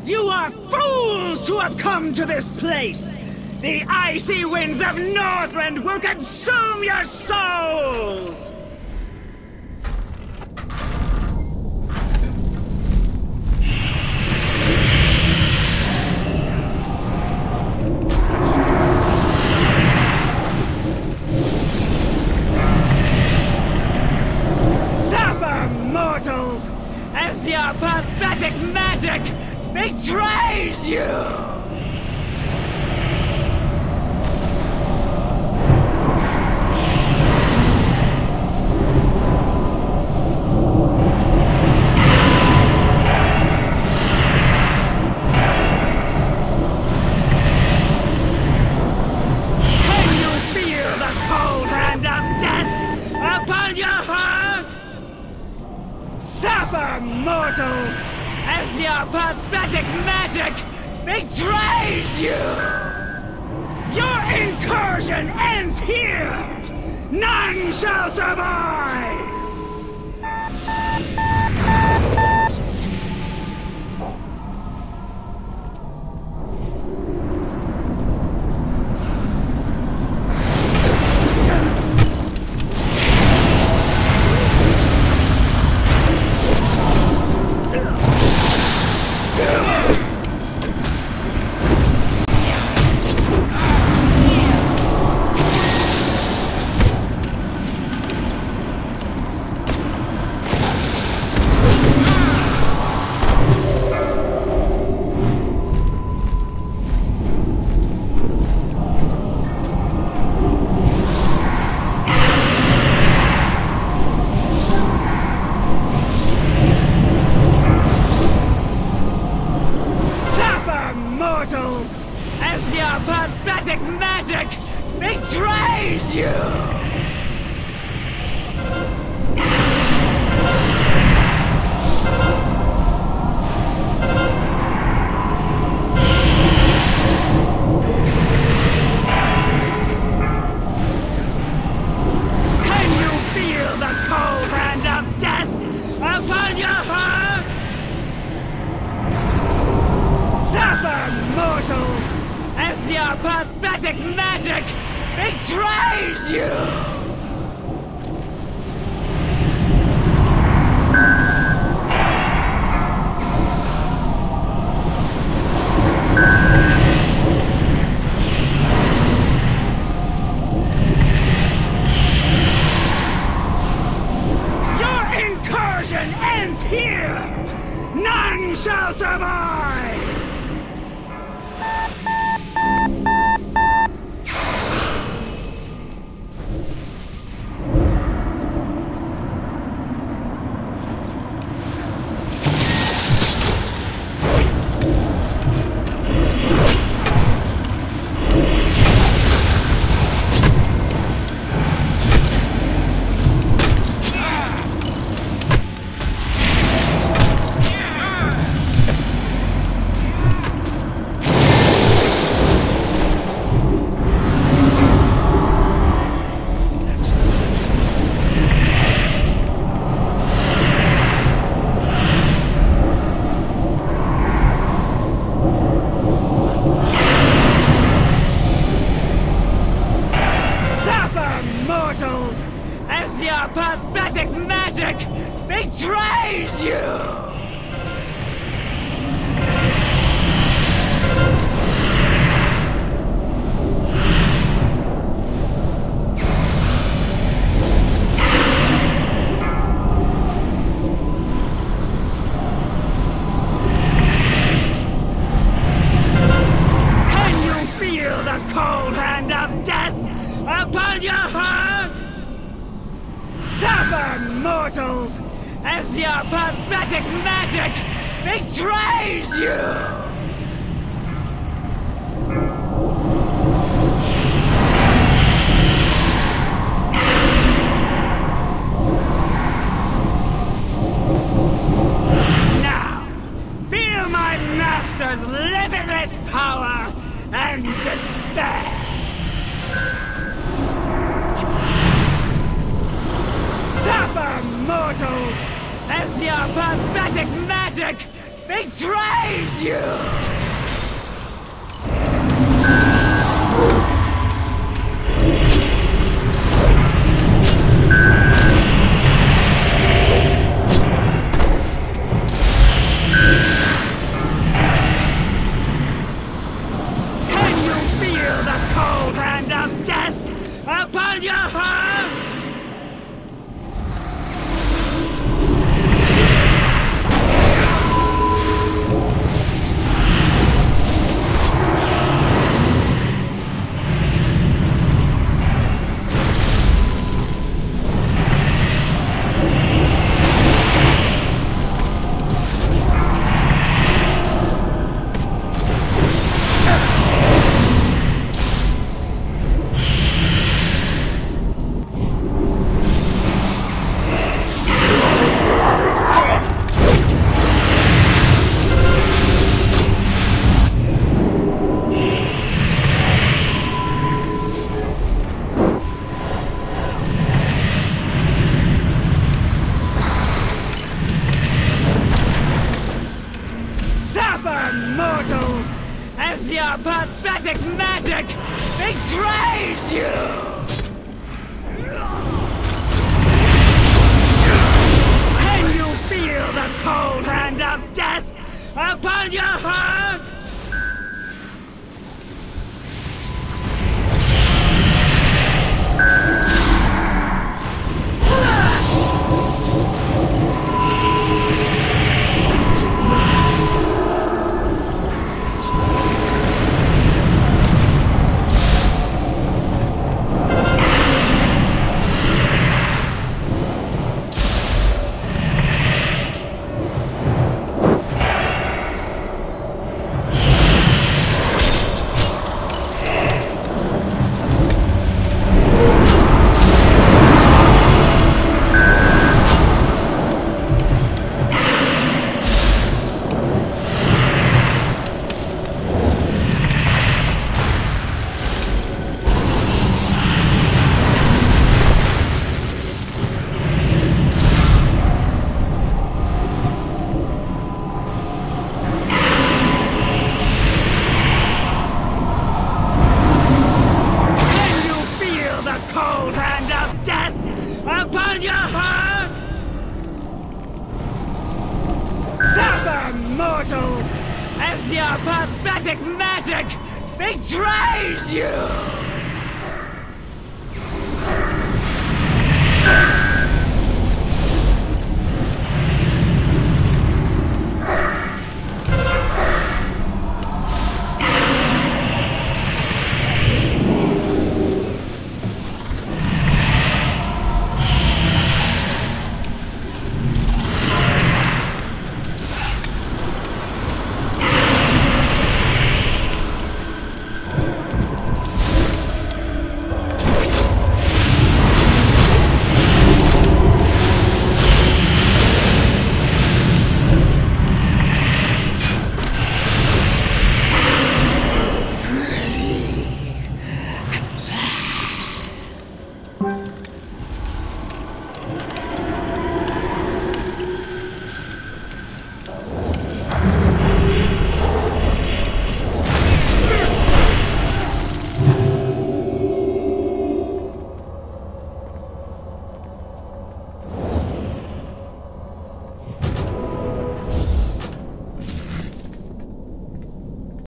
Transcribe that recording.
You are fools who have come to this place! The icy winds of Northrend will consume your souls! Suffer, mortals, as your pathetic magic betrays you! Suffer, mortals, as your pathetic magic betrays you! Your incursion ends here! None shall survive! As your pathetic magic betrays you! Can you feel the cold hand of death upon your heart? Suffer, mortals, as your pathetic magic betrays you! Your incursion ends here! None shall survive! Mortals, as your pathetic magic betrays you! Can you feel the cold hand of death upon your heart? Suffer, mortals, as your pathetic magic betrays you! Now, feel my master's limitless power and despair! Suffer, mortals, as your pathetic magic betrays you! Can you feel the cold hand of death upon your heart? Mortals, as your pathetic magic betrays you! Can you feel the cold hand of death upon your heart? Cold hand of death upon your heart! Suffer, mortals, as your pathetic magic betrays you!